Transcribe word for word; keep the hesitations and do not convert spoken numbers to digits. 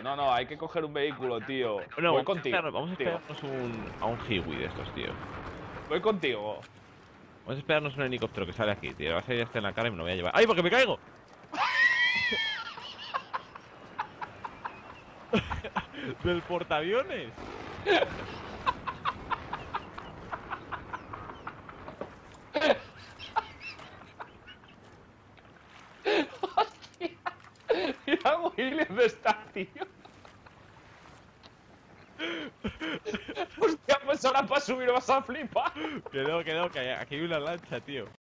No, no, hay que coger un vehículo, tío. No, Voy vamos contigo. a esperarnos, vamos a Tío. esperarnos un, a un Hiwi de estos, tío. Voy contigo. Vamos a esperarnos un helicóptero que sale aquí, tío. Va a salir este en la cara y me lo voy a llevar. ¡Ay, porque me caigo! ¡Del portaaviones! Mira, Willy, ¿dónde está, tío? Hostia, pues ahora para subir vas a flipar. Que no, que no, que aquí hay una lancha, tío.